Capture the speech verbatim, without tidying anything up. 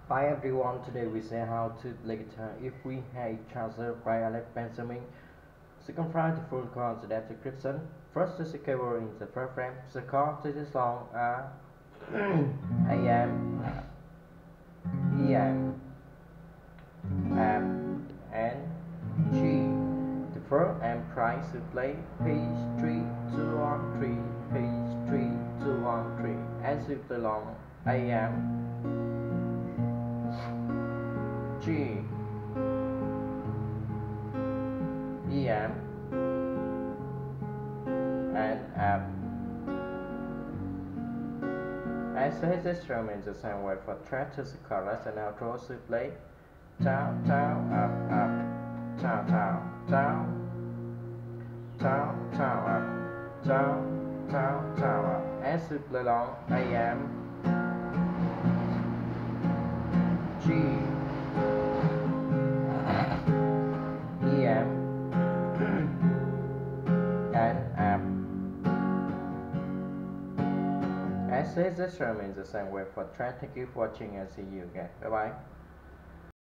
Hi everyone, today we say how to play guitar if we hate Charger by Alec Benjamin. Second find the full chords in the description. First is the Capo in the first frame. The chords to this song are A M, E M, F, and G. The first and price to play page three two one three, page three two one three, as we play along A M, G, E M, and F. As his instrument is the same way for track to the chorus and outro to play down, down, up, up, down, down, down, down, down, up, down, down, down, up. As we play along A M, G, E M, and F. As his instrument is the same way for track. Thank you for watching and see you again. Bye bye.